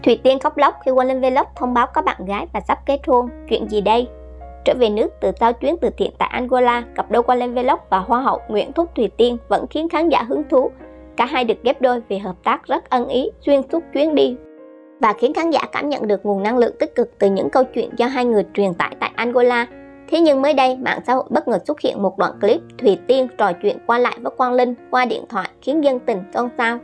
Thùy Tiên khóc lóc khi Quang Linh Vlog thông báo có bạn gái và sắp kết hôn. Chuyện gì đây? Trở về nước từ sau chuyến từ thiện tại Angola, cặp đôi Quang Linh Vlog và Hoa hậu Nguyễn Thúc Thùy Tiên vẫn khiến khán giả hứng thú. Cả hai được ghép đôi vì hợp tác rất ân ý xuyên suốt chuyến đi và khiến khán giả cảm nhận được nguồn năng lượng tích cực từ những câu chuyện do hai người truyền tải tại Angola. Thế nhưng mới đây, mạng xã hội bất ngờ xuất hiện một đoạn clip Thùy Tiên trò chuyện qua lại với Quang Linh qua điện thoại khiến dân tình xôn xao.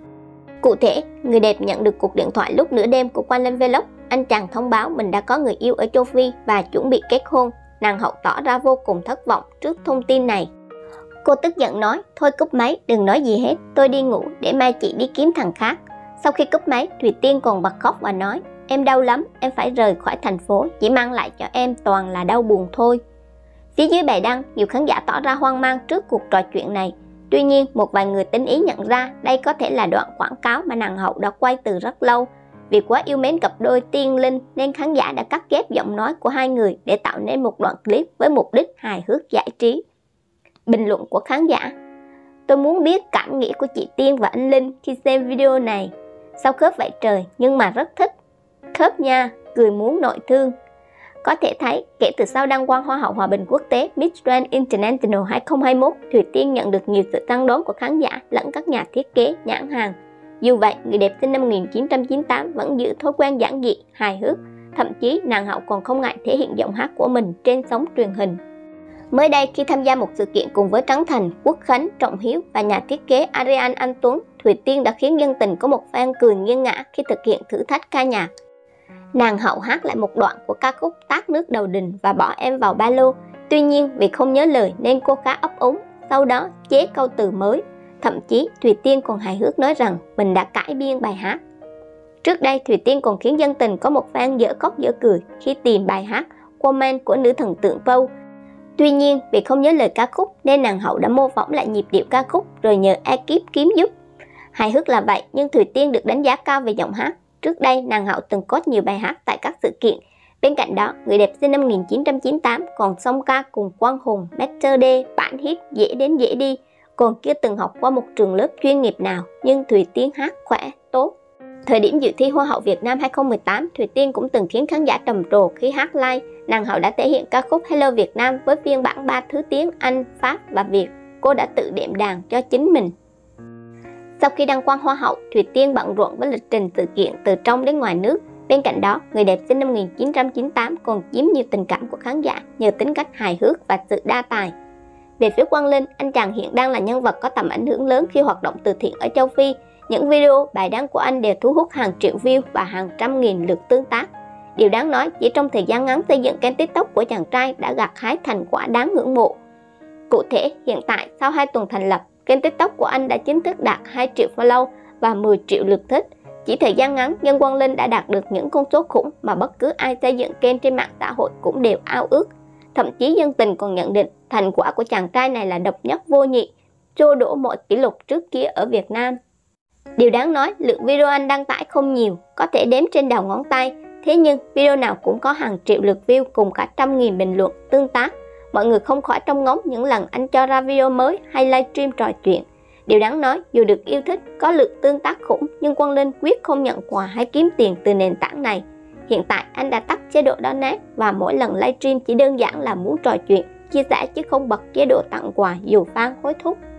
Cụ thể, người đẹp nhận được cuộc điện thoại lúc nửa đêm của Quang Linh Vlog. Anh chàng thông báo mình đã có người yêu ở châu Phi và chuẩn bị kết hôn. Nàng hậu tỏ ra vô cùng thất vọng trước thông tin này. Cô tức giận nói, thôi cúp máy, đừng nói gì hết, tôi đi ngủ để mai chị đi kiếm thằng khác. Sau khi cúp máy, Thùy Tiên còn bật khóc và nói, em đau lắm, em phải rời khỏi thành phố, chỉ mang lại cho em toàn là đau buồn thôi. Phía dưới bài đăng, nhiều khán giả tỏ ra hoang mang trước cuộc trò chuyện này. Tuy nhiên, một vài người tinh ý nhận ra đây có thể là đoạn quảng cáo mà nàng hậu đã quay từ rất lâu. Vì quá yêu mến cặp đôi Tiên Linh nên khán giả đã cắt ghép giọng nói của hai người để tạo nên một đoạn clip với mục đích hài hước giải trí. Bình luận của khán giả: tôi muốn biết cảm nghĩ của chị Tiên và anh Linh khi xem video này. Sao khớp vậy trời, nhưng mà rất thích. Khớp nha, cười muốn nội thương. Có thể thấy, kể từ sau đăng quang Hoa hậu Hòa bình quốc tế Miss Grand International 2021, Thùy Tiên nhận được nhiều sự săn đón của khán giả lẫn các nhà thiết kế, nhãn hàng. Dù vậy, người đẹp sinh năm 1998 vẫn giữ thói quen giản dị, hài hước. Thậm chí, nàng hậu còn không ngại thể hiện giọng hát của mình trên sóng truyền hình. Mới đây, khi tham gia một sự kiện cùng với Trấn Thành, Quốc Khánh, Trọng Hiếu và nhà thiết kế Ariane Anh Tuấn, Thùy Tiên đã khiến dân tình có một fan cười nghiêng ngã khi thực hiện thử thách ca nhạc. Nàng hậu hát lại một đoạn của ca khúc Tát nước đầu đình và bỏ em vào ba lô. Tuy nhiên, vì không nhớ lời nên cô khá ấp úng, sau đó chế câu từ mới. Thậm chí, Thùy Tiên còn hài hước nói rằng mình đã cải biên bài hát. Trước đây, Thùy Tiên còn khiến dân tình có một fan dở khóc dở cười khi tìm bài hát Comment của nữ thần tượng Pâu. Tuy nhiên, vì không nhớ lời ca khúc nên nàng hậu đã mô phỏng lại nhịp điệu ca khúc rồi nhờ ekip kiếm giúp. Hài hước là vậy, nhưng Thùy Tiên được đánh giá cao về giọng hát. Trước đây, nàng hậu từng có nhiều bài hát tại các sự kiện. Bên cạnh đó, người đẹp sinh năm 1998 còn song ca cùng Quang Hùng, Mr. D, bản hit Dễ đến dễ đi. Còn chưa từng học qua một trường lớp chuyên nghiệp nào, nhưng Thùy Tiên hát khỏe, tốt. Thời điểm dự thi Hoa hậu Việt Nam 2018, Thùy Tiên cũng từng khiến khán giả trầm trồ khi hát live. Nàng hậu đã thể hiện ca khúc Hello Việt Nam với phiên bản 3 thứ tiếng Anh, Pháp và Việt. Cô đã tự đệm đàn cho chính mình. Sau khi đăng quang Hoa hậu, Thùy Tiên bận rộn với lịch trình sự kiện từ trong đến ngoài nước. Bên cạnh đó, người đẹp sinh năm 1998 còn chiếm nhiều tình cảm của khán giả nhờ tính cách hài hước và sự đa tài. Về phía Quang Linh, anh chàng hiện đang là nhân vật có tầm ảnh hưởng lớn khi hoạt động từ thiện ở châu Phi. Những video, bài đăng của anh đều thu hút hàng triệu view và hàng trăm nghìn lượt tương tác. Điều đáng nói, chỉ trong thời gian ngắn xây dựng kênh TikTok của chàng trai đã gặt hái thành quả đáng ngưỡng mộ. Cụ thể, hiện tại sau 2 tuần thành lập, kênh TikTok của anh đã chính thức đạt 2 triệu follow và 10 triệu lượt thích. Chỉ thời gian ngắn, nhân Quang Linh đã đạt được những con số khủng mà bất cứ ai xây dựng kênh trên mạng xã hội cũng đều ao ước. Thậm chí dân tình còn nhận định thành quả của chàng trai này là độc nhất vô nhị, trô đổ mọi kỷ lục trước kia ở Việt Nam. Điều đáng nói, lượng video anh đăng tải không nhiều, có thể đếm trên đầu ngón tay. Thế nhưng, video nào cũng có hàng triệu lượt view cùng cả trăm nghìn bình luận, tương tác. Mọi người không khỏi trông ngóng những lần anh cho ra video mới hay livestream trò chuyện. Điều đáng nói, dù được yêu thích, có lượt tương tác khủng, nhưng Quang Linh quyết không nhận quà hay kiếm tiền từ nền tảng này. Hiện tại, anh đã tắt chế độ donate và mỗi lần livestream chỉ đơn giản là muốn trò chuyện, chia sẻ chứ không bật chế độ tặng quà dù fan hối thúc.